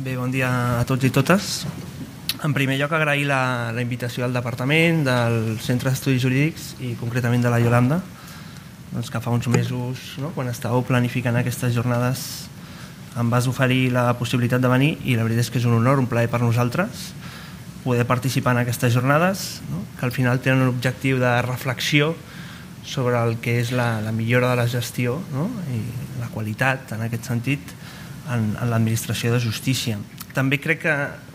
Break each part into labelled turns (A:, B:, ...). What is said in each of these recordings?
A: Bé, bon dia a tots i totes. En primer lloc, agrair la invitació al Departament, del Centre d'Estudis Jurídics i concretament de la Iolanda, que fa uns mesos, quan estàveu planificant aquestes jornades, em vas oferir la possibilitat de venir i la veritat és que és un honor, un plaer per nosaltres poder participar en aquestes jornades, que al final tenen un objectiu de reflexió sobre el que és la millora de la gestió i la qualitat, en aquest sentit, en l'administració de justícia. També crec que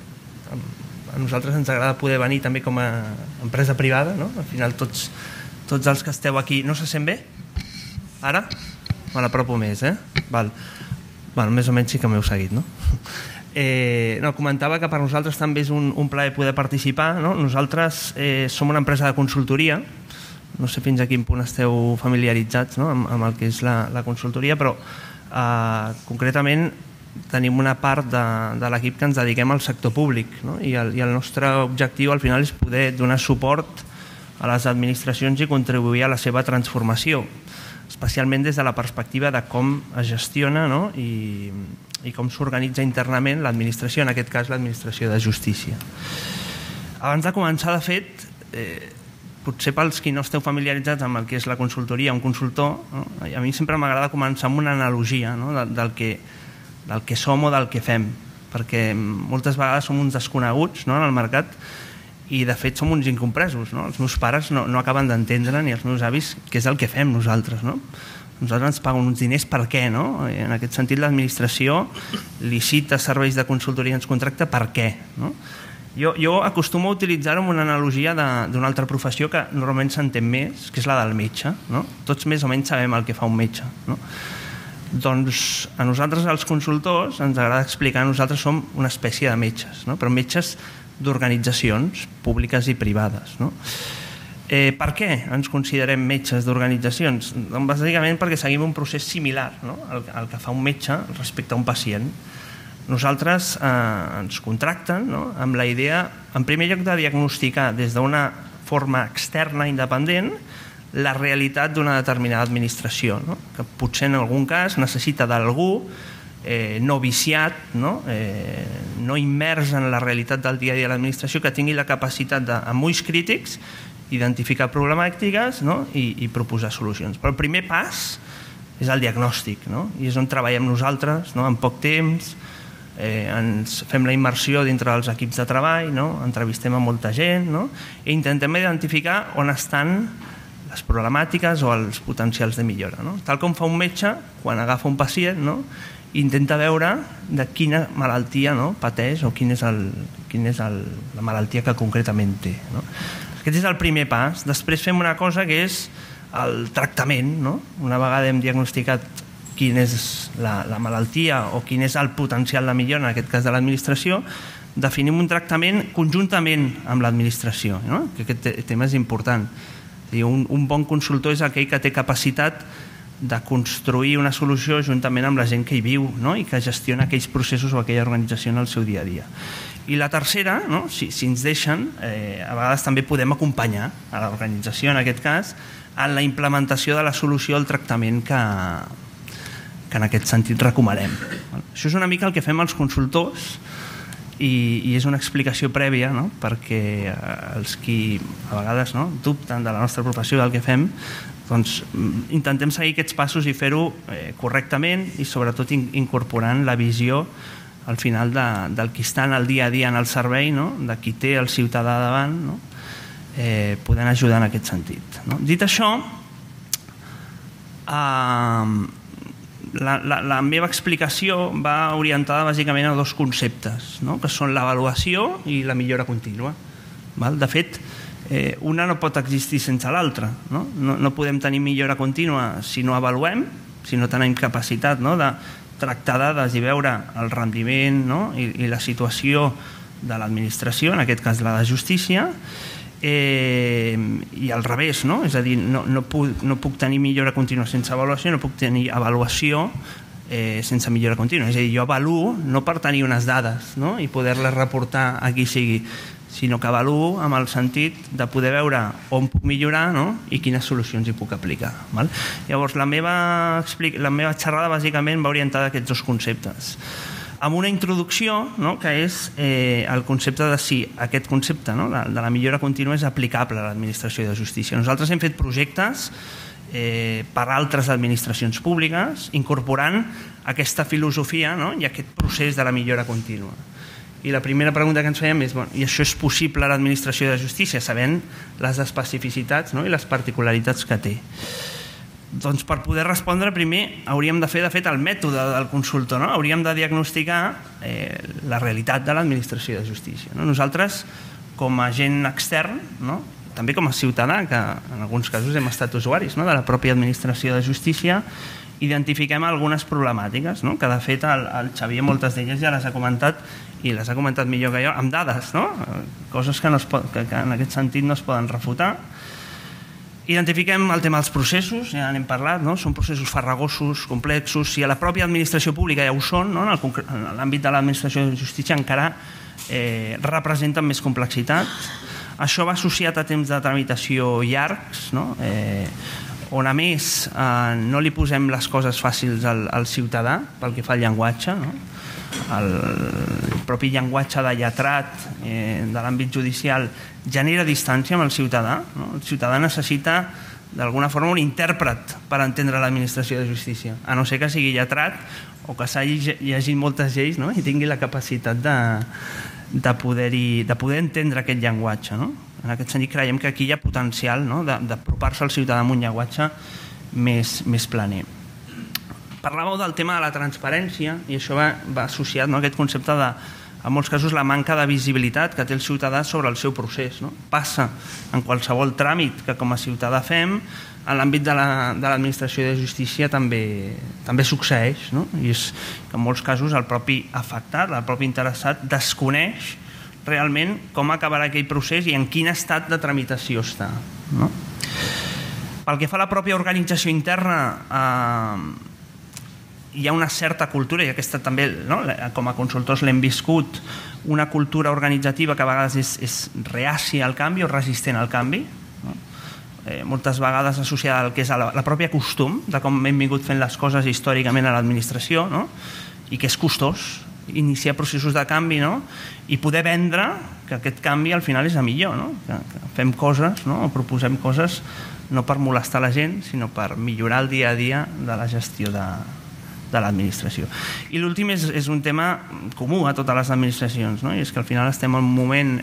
A: a nosaltres ens agrada poder venir també com a empresa privada, al final tots els que esteu aquí... No se sent bé? Ara? Me l'apropo més, Val. Més o menys sí que m'heu seguit, no? Comentava que per nosaltres també és un plaer poder participar. Nosaltres som una empresa de consultoria, no sé fins a quin punt esteu familiaritzats amb el que és la consultoria, però concretament tenim una part de l'equip que ens dediquem al sector públic i el nostre objectiu al final és poder donar suport a les administracions i contribuir a la seva transformació, especialment des de la perspectiva de com es gestiona i com s'organitza internament l'administració, en aquest cas l'administració de justícia. Abans de començar, de fet, potser pels qui no esteu familiaritzats amb el que és la consultoria, un consultor, a mi sempre m'agrada començar amb una analogia del que som o del que fem, perquè moltes vegades som uns desconeguts en el mercat i de fet som uns incompresos. Els meus pares no acaben d'entendre, ni els meus avis, què és el que fem nosaltres. Nosaltres ens paguen uns diners per què? En aquest sentit, l'administració licita serveis de consultoria i ens contracta per què? Jo acostumo a utilitzar-ho amb una analogia d'una altra professió que normalment s'entén més, que és la del metge. Tots més o menys sabem el que fa un metge. Doncs a nosaltres, els consultors, ens agrada explicar que nosaltres som una espècie de metges, però metges d'organitzacions públiques i privades. Per què ens considerem metges d'organitzacions? Doncs bàsicament perquè seguim un procés similar al que fa un metge respecte a un pacient. Nosaltres ens contracten amb la idea, en primer lloc, de diagnosticar des d'una forma externa, independent, la realitat d'una determinada administració, que potser en algun cas necessita d'algú no viciat, no immers en la realitat del dia a dia de l'administració, que tingui la capacitat, amb ulls crítics, identificar problemàtiques i proposar solucions. Però el primer pas és el diagnòstic, i és on treballem nosaltres en poc temps. Ens fem la immersió dintre dels equips de treball, entrevistem a molta gent i intentem identificar on estan les problemàtiques o els potencials de millora. Tal com fa un metge quan agafa un pacient, intenta veure de quina malaltia pateix o quina és la malaltia que concretament té. Aquest és el primer pas. Després fem una cosa que és el tractament. Una vegada hem diagnosticat quina és la malaltia o quin és el potencial de millora, en aquest cas de l'administració, definim un tractament conjuntament amb l'administració, que aquest tema és important. Un bon consultor és aquell que té capacitat de construir una solució juntament amb la gent que hi viu i que gestiona aquells processos o aquella organització en el seu dia a dia. I la tercera, si ens deixen, a vegades també podem acompanyar a l'organització, en aquest cas, en la implementació de la solució al tractament que en aquest sentit recomanem. Això és una mica el que fem els consultors i és una explicació prèvia perquè els qui a vegades dubten de la nostra professió, del que fem, doncs intentem seguir aquests passos i fer-ho correctament i sobretot incorporant la visió al final del qui està en el dia a dia en el servei, de qui té el ciutadà davant, podent ajudar en aquest sentit. Dit això, la meva explicació va orientada bàsicament a dos conceptes, que són l'avaluació i la millora contínua. De fet, una no pot existir sense l'altra. No podem tenir millora contínua si no avaluem, si no tenim capacitat de tractar dades i veure el rendiment i la situació de l'administració, en aquest cas la de justícia, i al revés, és a dir, no puc tenir millora contínua sense avaluació, no puc tenir avaluació sense millora contínua. És a dir, jo avaluo no per tenir unes dades i poder-les reportar a qui sigui, sinó que avaluo amb el sentit de poder veure on puc millorar i quines solucions hi puc aplicar. Llavors, la meva xerrada bàsicament va orientada a aquests dos conceptes. amb una introducció, no?, que és el concepte de si aquest concepte, no?, de la millora contínua és aplicable a l'administració de justícia. Nosaltres hem fet projectes per altres administracions públiques incorporant aquesta filosofia, no?, i aquest procés de la millora contínua. I la primera pregunta que ens fèiem és, i això és possible a l'administració de justícia, sabent les especificitats, no?, i les particularitats que té. Doncs per poder respondre, primer hauríem de fer, de fet, el mètode del consultor, no? Hauríem de diagnosticar la realitat de l'administració de justícia. Nosaltres, com a agent extern, no?, també com a ciutadà, que en alguns casos hem estat usuaris, no?, de la pròpia administració de justícia, identifiquem algunes problemàtiques, no?, que de fet el Xavier moltes d'elles ja les ha comentat, i les ha comentat millor que jo, amb dades, no?, coses que en aquest sentit no es poden refutar. Identifiquem el tema dels processos, ja n'hem parlat, no?, són processos farragosos, complexos, si a la pròpia administració pública ja ho són, no?, en l'àmbit de l'administració de justícia encara representen més complexitat. Això va associat a temps de tramitació llargs, no?, on a més no li posem les coses fàcils al ciutadà pel que fa al llenguatge, no? El propi llenguatge de lletrat de l'àmbit judicial genera distància amb el ciutadà, no? El ciutadà necessita d'alguna forma un intèrpret per entendre l'administració de justícia, a no ser que sigui lletrat o que s'hagi llegit moltes lleis, no?, i tingui la capacitat de poder entendre aquest llenguatge, no? En aquest sentit creiem que aquí hi ha potencial, no?, d'apropar-se al ciutadà amb un llenguatge més planer. Parlàveu del tema de la transparència i això va associat, no?, a aquest concepte de, en molts casos, la manca de visibilitat que té el ciutadà sobre el seu procés, no? Passa en qualsevol tràmit que com a ciutadà fem, en l'àmbit de l'administració de justícia també succeeix, no? I és que en molts casos el propi afectat, el propi interessat, desconeix realment com acabarà aquell procés i en quin estat de tramitació està, no? Pel que fa a la pròpia organització interna, hi ha una certa cultura, i aquesta també, no?, com a consultors l'hem viscut, una cultura organitzativa que a vegades és reàcia al canvi o resistent al canvi, no? Moltes vegades associada al que és la pròpia costum de com hem vingut fent les coses històricament a l'administració, no?, i que és costós iniciar processos de canvi, no?, i poder vendre que aquest canvi al final és el millor, no?, que fem coses, no?, o proposem coses no per molestar la gent, sinó per millorar el dia a dia de la gestió de l'administració. I l'últim és un tema comú a totes les administracions, no?, i és que al final estem en un moment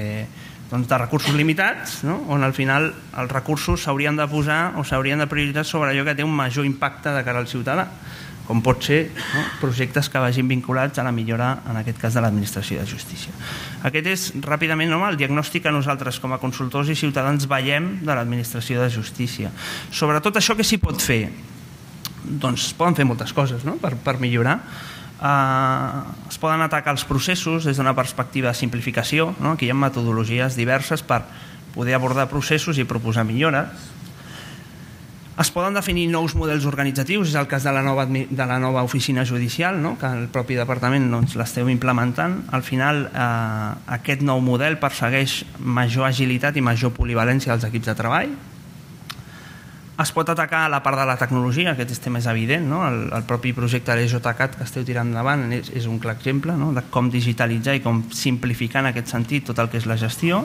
A: de recursos limitats, no?, on al final els recursos s'haurien de posar o s'haurien de prioritzar sobre allò que té un major impacte de cara al ciutadà, com pot ser, no?, projectes que vagin vinculats a la millora, en aquest cas, de l'administració de justícia. Aquest és, ràpidament, no?, el diagnòstic que nosaltres, com a consultors i ciutadans, veiem de l'administració de justícia. Sobretot això que s'hi pot fer, doncs es poden fer moltes coses, no?, per millorar. Es poden atacar els processos des d'una perspectiva de simplificació, no?, aquí hi ha metodologies diverses per poder abordar processos i proposar millores. Es poden definir nous models organitzatius, és el cas de la nova oficina judicial, no?, que el propi departament l'esteu implementant. Al final, aquest nou model persegueix major agilitat i major polivalència dels equips de treball. Es pot atacar la part de la tecnologia, aquest tema és evident, no?, el propi projecte de l'EJCAT que esteu tirant endavant és un clar exemple, no?, de com digitalitzar i com simplificar en aquest sentit tot el que és la gestió.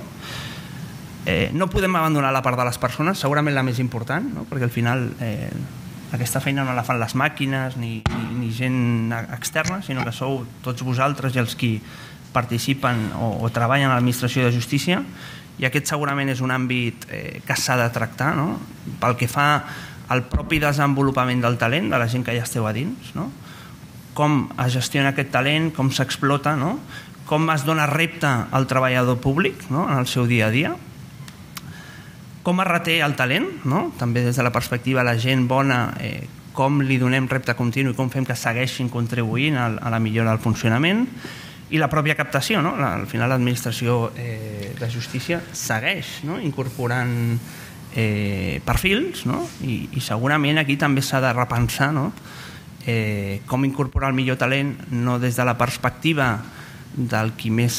A: No podem abandonar la part de les persones, segurament la més important, no?, perquè al final aquesta feina no la fan les màquines ni gent externa, sinó que sou tots vosaltres i els qui participen o treballen a l'administració de justícia, i aquest segurament és un àmbit que s'ha de tractar, no?, pel que fa al propi desenvolupament del talent de la gent que ja esteu a dins, no?, com es gestiona aquest talent, com s'explota, no?, com es dona repte al treballador públic, no?, en el seu dia a dia, com es reté el talent, no?, també des de la perspectiva de la gent bona, com li donem repte continu i com fem que segueixin contribuint a la millora del funcionament, i la pròpia captació, no?, al final l'administració de justícia segueix, no?, incorporant perfils, no?, i segurament aquí també s'ha de repensar, no?, com incorporar el millor talent, no des de la perspectiva del qui més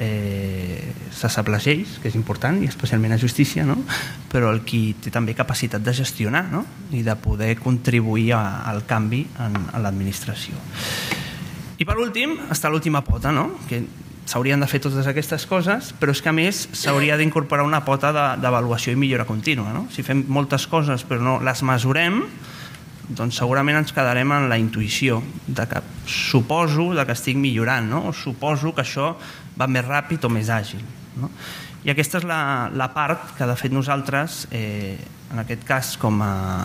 A: se sap les lleis, que és important, i especialment a justícia, no?, però el qui té també capacitat de gestionar, no?, i de poder contribuir al canvi en l'administració. I per últim està l'última pota, que s'haurien de fer totes aquestes coses, però és que a més s'hauria d'incorporar una pota d'avaluació i millora contínua. Si fem moltes coses però no les mesurem, doncs segurament ens quedarem en la intuïció de que suposo que estic millorant, o suposo que això va més ràpid o més àgil. I aquesta és la part que de fet nosaltres, en aquest cas com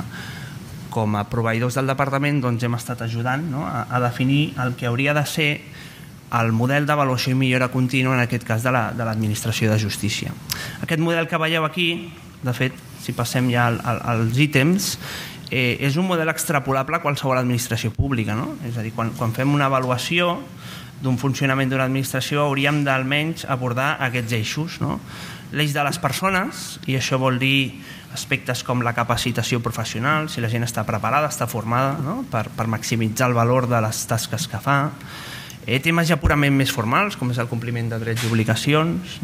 A: a proveïdors del departament, hem estat ajudant a definir el que hauria de ser el model d'avaluació i millora contínua, en aquest cas de l'administració de justícia. Aquest model que veieu aquí, de fet, si passem ja als ítems, és un model extrapolable a qualsevol administració pública. És a dir, quan fem una avaluació d'un funcionament d'una administració hauríem d'almenys abordar aquests eixos. L'eix de les persones, i això vol dir aspectes com la capacitació professional, si la gent està preparada, està formada per maximitzar el valor de les tasques que fa. Temes ja purament més formals, com és el compliment de drets i obligacions.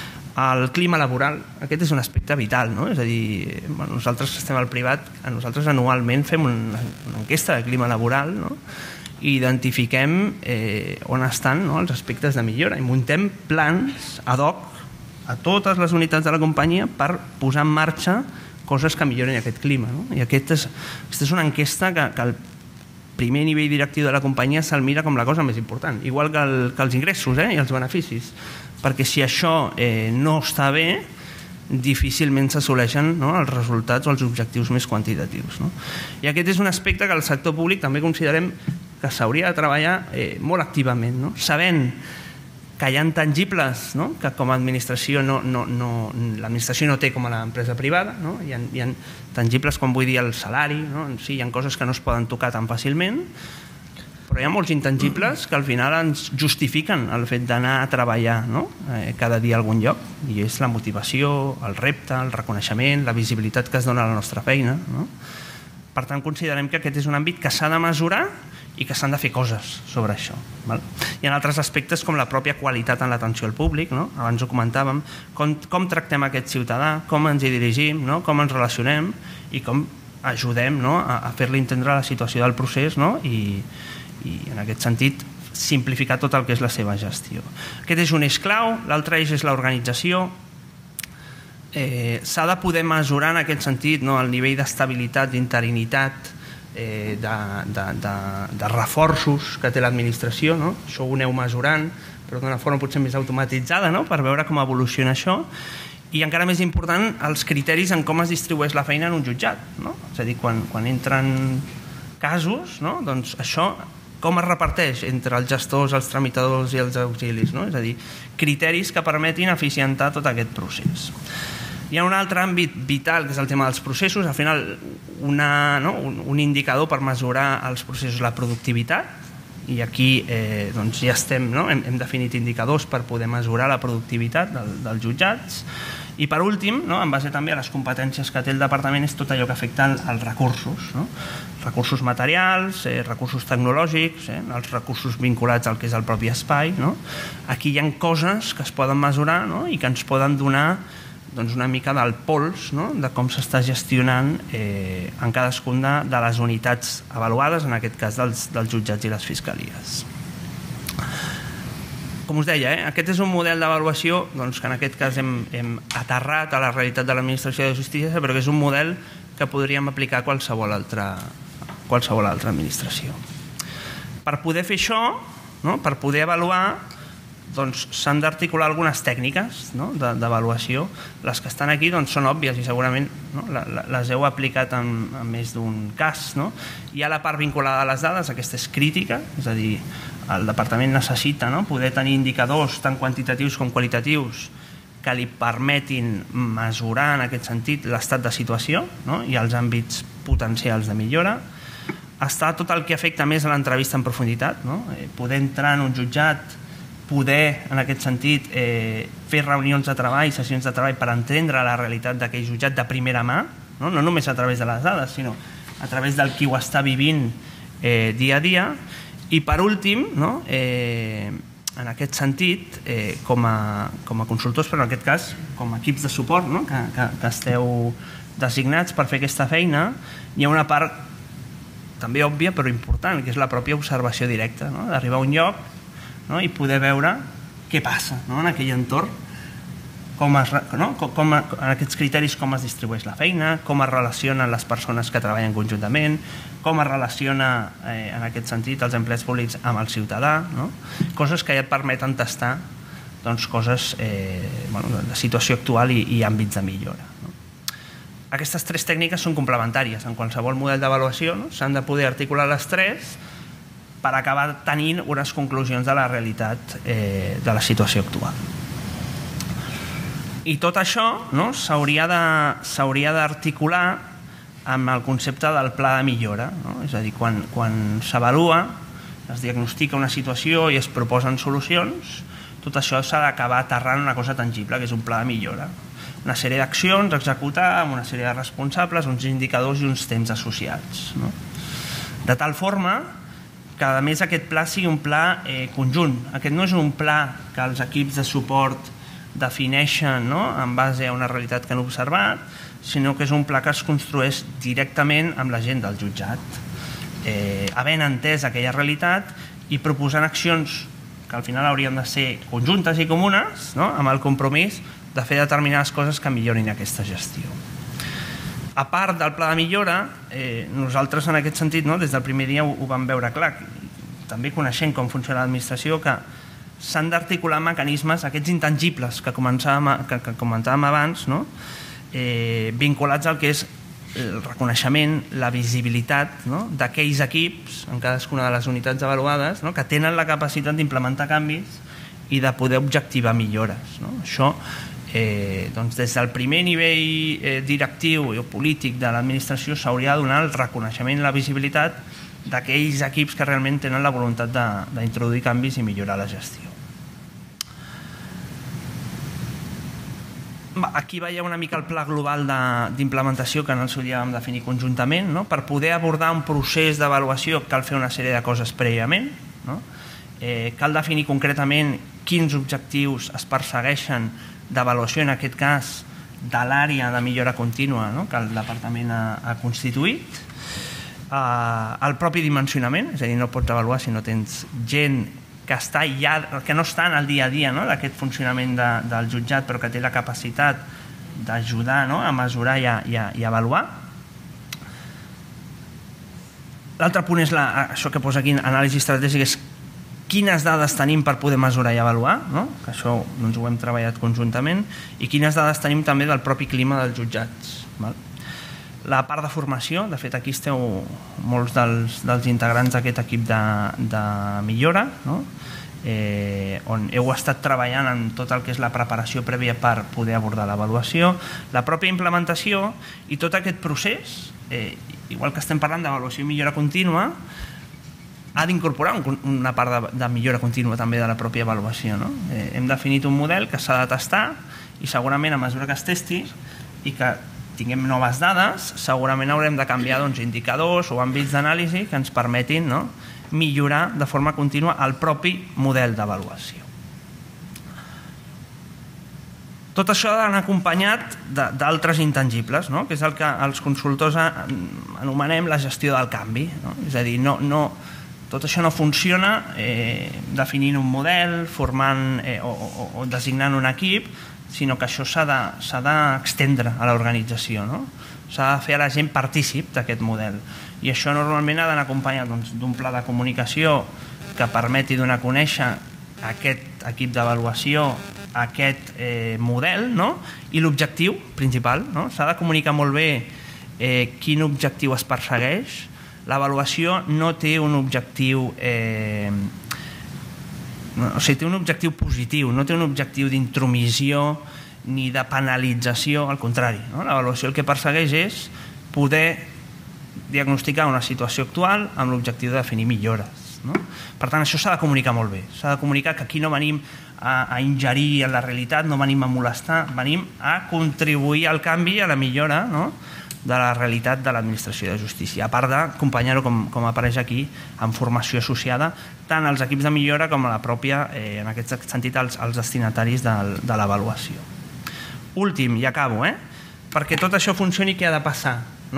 A: El clima laboral, aquest és un aspecte vital. És a dir, nosaltres estem al privat, nosaltres anualment fem una enquesta de clima laboral i identifiquem on estan els aspectes de millora i muntem plans ad hoc a totes les unitats de la companyia per posar en marxa coses que milloren aquest clima. I aquesta és una enquesta que el primer nivell directiu de la companyia se'l mira com la cosa més important, igual que els ingressos i els beneficis, perquè si això no està bé, difícilment s'assoleixen els resultats o els objectius més quantitatius. I aquest és un aspecte que el sector públic també considerem que s'hauria de treballar molt activament, sabent que hi ha tangibles que com a administració l'administració no té com a l'empresa privada, hi ha tangibles com vull dir el salari, hi ha coses que no es poden tocar tan fàcilment, però hi ha molts intangibles que al final ens justifiquen el fet d'anar a treballar cada dia a algun lloc, i és la motivació, el repte, el reconeixement, la visibilitat que es dona a la nostra feina. Per tant, considerem que aquest és un àmbit que s'ha de mesurar i que s'han de fer coses sobre això. Hi ha altres aspectes com la pròpia qualitat en l'atenció al públic, abans ho comentàvem, com tractem aquest ciutadà, com ens hi dirigim, com ens relacionem i com ajudem a fer-li entendre la situació del procés i en aquest sentit simplificar tot el que és la seva gestió. Aquest és un eix clau, l'altre eix és l'organització. S'ha de poder mesurar en aquest sentit el nivell d'estabilitat, d'interinitat, de reforços que té l'administració. Això ho aneu mesurant, però d'una forma potser més automatitzada, per veure com evoluciona això. I encara més important, els criteris en com es distribueix la feina en un jutjat. És a dir, quan entren casos, doncs això com es reparteix entre els gestors, els tramitadors i els auxilis. És a dir, criteris que permetin eficientar tot aquest procés. Hi ha un altre àmbit vital, que és el tema dels processos. Al final, un indicador per mesurar els processos, la productivitat, i aquí ja estem, hem definit indicadors per poder mesurar la productivitat dels jutjats. I per últim, en base també a les competències que té el departament, és tot allò que afecta als recursos. Recursos materials, recursos tecnològics, els recursos vinculats al que és el propi espai. Aquí hi ha coses que es poden mesurar i que ens poden donar una mica del pols de com s'està gestionant en cadascuna de les unitats avaluades, en aquest cas dels jutjats i les fiscalies. Com us deia, aquest és un model d'avaluació que en aquest cas hem aterrat a la realitat de l'administració de justícia, però que és un model que podríem aplicar a qualsevol altra administració. Per poder fer això, per poder avaluar, s'han d'articular algunes tècniques d'avaluació. Les que estan aquí són òbvies i segurament les heu aplicat en més d'un cas. Hi ha la part vinculada a les dades, aquesta és crítica, és a dir, el departament necessita poder tenir indicadors tant quantitatius com qualitatius que li permetin mesurar en aquest sentit l'estat de situació i els àmbits potencials de millora. Està tot el que afecta més a l'entrevista en profunditat, poder entrar en un jutjat, poder, en aquest sentit, fer reunions de treball, sessions de treball per entendre la realitat d'aquell jutjat de primera mà, no només a través de les dades, sinó a través del qui ho està vivint dia a dia. I per últim, en aquest sentit, com a consultors, però en aquest cas com a equips de suport que esteu designats per fer aquesta feina, hi ha una part també òbvia però important, que és la pròpia observació directa, d'arribar a un lloc i poder veure què passa en aquell entorn, en aquests criteris com es distribueix la feina, com es relacionen les persones que treballen conjuntament, com es relaciona en aquest sentit els empleats públics amb el ciutadà, coses que ja et permeten tastar coses de situació actual i àmbits de millora. Aquestes tres tècniques són complementàries. En qualsevol model d'avaluació s'han de poder articular les tres per acabar tenint unes conclusions de la realitat de la situació actual. I tot això s'hauria d'articular amb el concepte del pla de millora. És a dir, quan s'avalua, es diagnostica una situació i es proposen solucions, tot això s'ha d'acabar aterrant una cosa tangible, que és un pla de millora. Una sèrie d'accions a executar amb una sèrie de responsables, uns indicadors i uns temps associats. De tal forma que, a més, aquest pla sigui un pla conjunt. Aquest no és un pla que els equips de suport defineixen en base a una realitat que han observat, sinó que és un pla que es construeix directament amb la gent del jutjat, havent entès aquella realitat i proposant accions que al final haurien de ser conjuntes i comunes, amb el compromís de fer determinades coses que millorin aquesta gestió. A part del pla de millora, nosaltres en aquest sentit, des del primer dia ho vam veure clar, també coneixent com funciona l'administració, que s'han d'articular mecanismes, aquests intangibles que comentàvem abans, vinculats al que és el reconeixement, la visibilitat d'aquells equips en cadascuna de les unitats avaluades que tenen la capacitat d'implementar canvis i de poder objectivar millores. Això, des del primer nivell directiu o polític de l'administració, s'hauria de donar el reconeixement i la visibilitat d'aquells equips que realment tenen la voluntat d'introduir canvis i millorar la gestió. Aquí veieu una mica el pla global d'implementació que en el seu dia vam definir conjuntament. Per poder abordar un procés d'avaluació cal fer una sèrie de coses prèviament. Cal definir concretament quins objectius es persegueixen d'avaluació, en aquest cas de l'àrea de millora contínua que el departament ha constituït. El propi dimensionament, és a dir, no pots avaluar si no tens gent que no està en el dia a dia d'aquest funcionament del jutjat, però que té la capacitat d'ajudar a mesurar i avaluar. L'altre punt és això que posa aquí, anàlisi estratègica, és quines dades tenim per poder mesurar i avaluar, que això ho hem treballat conjuntament, i quines dades tenim també del propi clima dels jutjats. La part de formació, de fet aquí esteu molts dels integrants d'aquest equip de millora, on heu estat treballant en tot el que és la preparació prèvia per poder abordar l'avaluació, la pròpia implementació i tot aquest procés, igual que estem parlant d'avaluació i millora contínua, ha d'incorporar una part de millora contínua també de la pròpia avaluació. Hem definit un model que s'ha de tastar i segurament a mesura que es testi i que tinguem noves dades, segurament haurem de canviar indicadors o àmbits d'anàlisi que ens permetin millorar de forma contínua el propi model d'avaluació. Tot això ha d'anar acompanyat d'altres intangibles, que és el que els consultors anomenem la gestió del canvi. És a dir, tot això no funciona definint un model, formant o designant un equip, sinó que això s'ha d'extendre a l'organització. S'ha de fer a la gent partícip d'aquest model. I això normalment ha d'anar acompanyat d'un pla de comunicació que permeti donar a conèixer aquest equip d'avaluació, aquest model i l'objectiu principal. S'ha de comunicar molt bé quin objectiu es persegueix. L'avaluació no té un objectiu té un objectiu positiu, no té un objectiu d'intromissió ni de penalització, al contrari. L'avaluació el que persegueix és poder diagnosticar una situació actual amb l'objectiu de definir millores. Per tant, això s'ha de comunicar molt bé. S'ha de comunicar que aquí no venim a ingerir en la realitat, no venim a molestar, venim a contribuir al canvi, a la millora de la realitat de l'administració de justícia, a part d'acompanyar-ho, com apareix aquí, amb formació associada, tant als equips de millora com a la pròpia, en aquest sentit, als destinataris de l'avaluació. Últim, i acabo, perquè tot això funcioni, què ha de passar?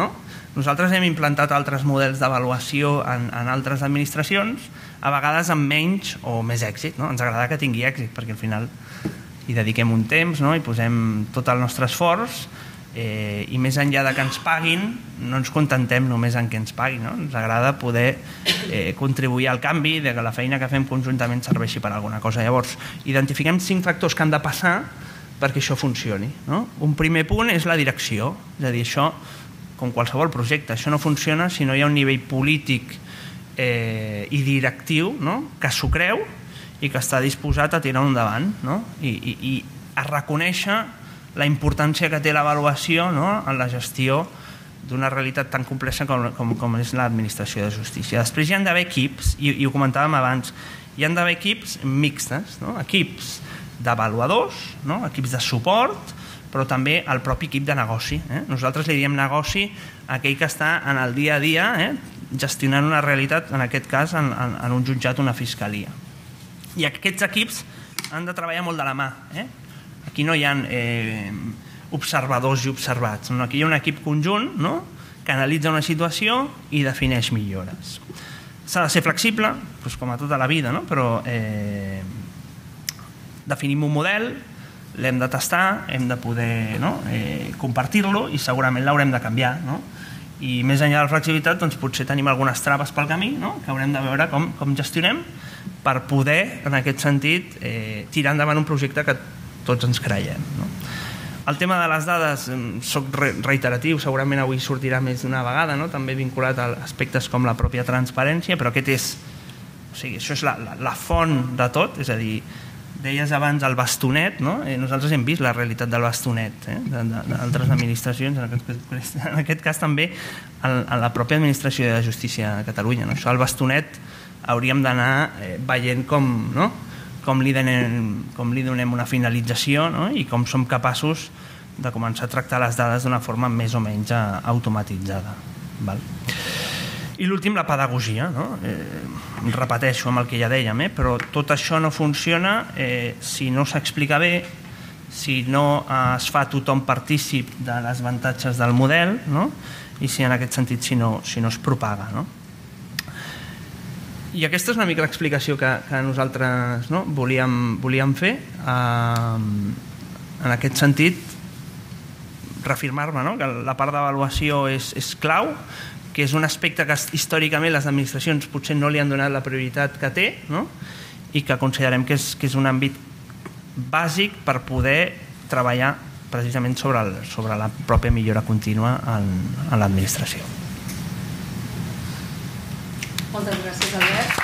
A: Nosaltres hem implantat altres models d'avaluació en altres administracions, a vegades amb menys o més èxit, no? Ens agrada que tingui èxit, perquè al final hi dediquem un temps, no? Hi posem tot el nostre esforç, i més enllà de que ens paguin, no ens contentem només en què ens paguin, no? Ens agrada poder contribuir al canvi, de que la feina que fem conjuntament serveixi per alguna cosa. Llavors, identifiquem 5 factors que han de passar perquè això funcioni, no? Un primer punt és la direcció, és a dir, això, com qualsevol projecte, això no funciona si no hi ha un nivell polític i directiu, no? Que s'ho creu i que està disposat a tirar endavant, no? I a reconèixer la importància que té l'avaluació, no? En la gestió d'una realitat tan complexa com és l'administració de justícia. Després hi ha d'haver equips, i ho comentàvem abans, hi ha d'haver equips mixtes, no? Equips d'avaluadors, no? Equips de suport, però també el propi equip de negoci. Nosaltres li diem negoci a aquell que està en el dia a dia gestionant una realitat, en aquest cas en un jutjat o una fiscalia. I aquests equips han de treballar molt de la mà. Aquí no hi ha observadors i observats, aquí hi ha un equip conjunt, no? Que analitza una situació i defineix millores. S'ha de ser flexible, com a tota la vida, no? Però definim un model, l'hem de tastar, hem de poder compartir-lo i segurament l'haurem de canviar, no? I més enllà de la flexibilitat, doncs potser tenim algunes traves pel camí, no? Que haurem de veure com gestionem per poder, en aquest sentit, tirar endavant un projecte que tots ens creiem, no? El tema de les dades, soc reiteratiu, segurament avui sortirà més d'una vegada, no? També vinculat a aspectes com la pròpia transparència, però aquest és, o sigui, això és la font de tot, és a dir, deies abans el bastonet, no? Nosaltres hem vist la realitat del bastonet d'altres administracions, en aquest cas també en la pròpia administració de justícia a Catalunya, no? Això, el bastonet, hauríem d'anar veient com li donem una finalització, no? I com som capaços de començar a tractar les dades d'una forma més o menys automatitzada. Val? I l'últim, la pedagogia, no? Repeteixo amb el que ja dèiem, però tot això no funciona si no s'explica bé, si no es fa tothom partícip de les avantatges del model, no? I si en aquest sentit si no es propaga, no? I aquesta és una mica l'explicació que nosaltres volíem fer. En aquest sentit, reafirmar-me que la part d'avaluació és clau, que és un aspecte que històricament les administracions potser no li han donat la prioritat que té, no? I que considerem que és un àmbit bàsic per poder treballar precisament sobre la pròpia millora contínua en l'administració.
B: Moltes gràcies, Albert.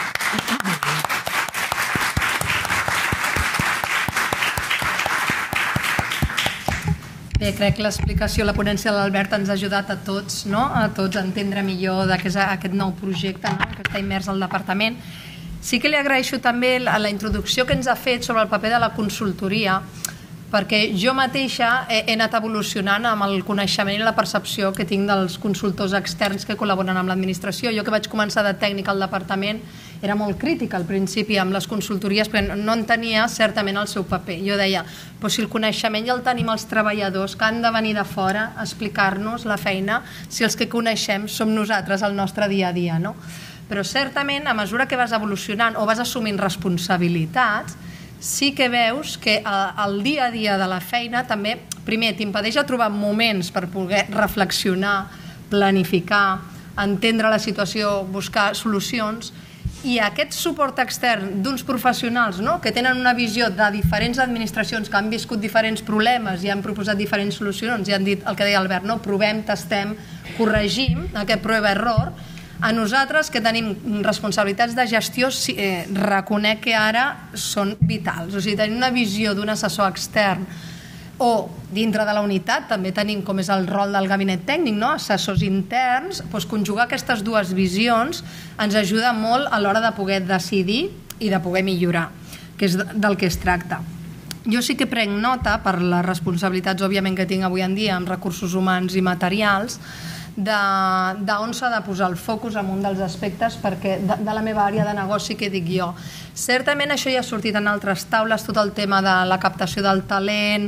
B: Bé, crec que l'explicació, la ponència de l'Albert ens ha ajudat a tots, a entendre millor què és aquest nou projecte que està immers al departament. Sí que li agraeixo també la introducció que ens ha fet sobre el paper de la consultoria, perquè jo mateixa he anat evolucionant amb el coneixement i la percepció que tinc dels consultors externs que col·laboren amb l'administració. Jo que vaig començar de tècnica al departament era molt crítica al principi amb les consultories perquè no entenia certament el seu paper. Jo deia, si el coneixement ja el tenim els treballadors que han de venir de fora a explicar-nos la feina, si els que coneixem som nosaltres al nostre dia a dia, no? Però certament a mesura que vas evolucionant o vas assumint responsabilitats, sí que veus que el dia a dia de la feina també, primer, t'impedeix trobar moments per poder reflexionar, planificar, entendre la situació, buscar solucions, i aquest suport extern d'uns professionals que tenen una visió de diferents administracions que han viscut diferents problemes i han proposat diferents solucions i han dit el que deia Albert, provem, tastem, corregim aquest prova-error. A nosaltres, que tenim responsabilitats de gestió, reconec que ara són vitals. O sigui, tenir una visió d'un assessor extern o dintre de la unitat, també tenim com és el rol del gabinet tècnic, assessors interns, conjugar aquestes dues visions ens ajuda molt a l'hora de poder decidir i de poder millorar, que és del que es tracta. Jo sí que prenc nota, per les responsabilitats òbviament que tinc avui en dia amb recursos humans i materials, d'on s'ha de posar el focus en un dels aspectes perquè de la meva àrea de negoci que dic jo. Certament això ja ha sortit en altres taules, tot el tema de la captació del talent,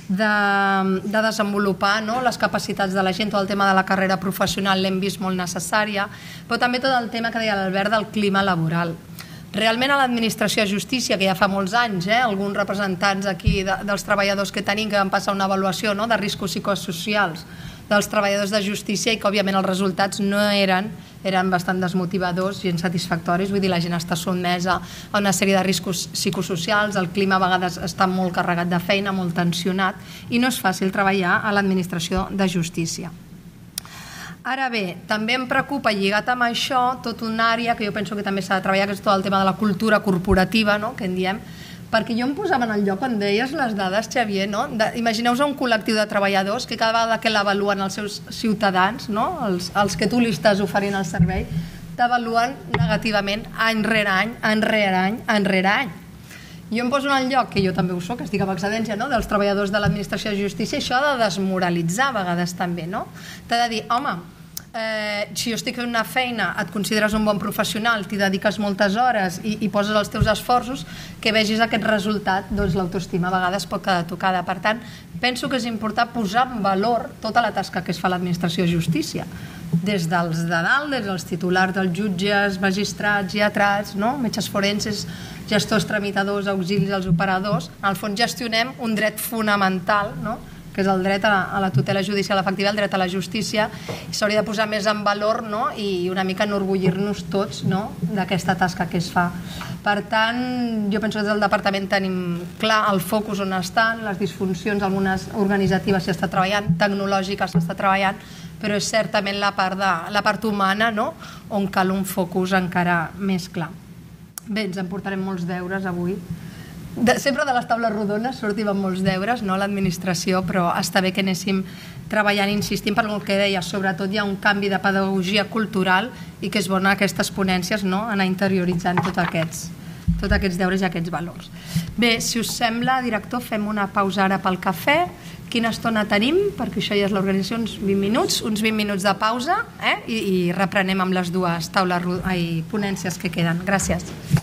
B: de desenvolupar les capacitats de la gent. Tot el tema de la carrera professional l'hem vist molt necessària, però també tot el tema que deia l'Albert del clima laboral. Realment a l'administració de justícia, que ja fa molts anys, alguns representants aquí dels treballadors que tenim que van passar una avaluació de riscos psicosocials dels treballadors de justícia i que òbviament els resultats no eren bastant desmotivadors i insatisfactoris. Vull dir, la gent està sotmesa a una sèrie de riscos psicosocials, el clima a vegades està molt carregat de feina, molt tensionat, i no és fàcil treballar a l'administració de justícia. Ara bé, també em preocupa, lligat amb això, tota una àrea que jo penso que també s'ha de treballar, que és tot el tema de la cultura corporativa, que en diem, perquè jo em posava en el lloc on deies les dades, Xavier, imagineu-vos un col·lectiu de treballadors que cada vegada que l'avaluen els seus ciutadans, els que tu li estàs oferint el servei, t'avaluen negativament any rere any, any rere any, any rere any. Jo em poso en el lloc, que jo també ho soc, estic amb excedència, dels treballadors de l'administració de justícia, això ha de desmoralitzar a vegades també, T'ha de dir, home, si jo estic fent una feina, et consideres un bon professional, t'hi dediques moltes hores i poses els teus esforços, que vegis aquest resultat, doncs l'autoestima a vegades pot quedar tocada. Per tant, penso que és important posar en valor tota la tasca que es fa a l'administració de justícia, des dels de dalt, des dels titulars dels jutges, magistrats, lletrats, metges forenses, gestors tramitadors, auxilis, els operadors. En el fons gestionem un dret fonamental, que és el dret a la tutela judicial efectiva, el dret a la justícia, i s'hauria de posar més en valor i una mica enorgullir-nos tots d'aquesta tasca que es fa. Per tant, jo penso que des del departament tenim clar el focus on estan, les disfuncions, algunes organitzatives s'hi està treballant, tecnològiques s'està treballant, però és certament la part humana on cal un focus encara més clar. Bé, ens en portarem molts deures avui. Sempre de les taules rodones sortim amb molts deures, l'administració, però està bé que anéssim treballant, insistint, per el que deia, sobretot hi ha un canvi de pedagogia cultural i que és bona aquestes ponències anar interioritzant tots aquests deures i aquests valors. Bé, si us sembla, director, fem una pausa ara pel cafè. Quina estona tenim? Perquè això ja és l'organització, uns 20 minuts de pausa i reprenem amb les dues ponències que queden. Gràcies.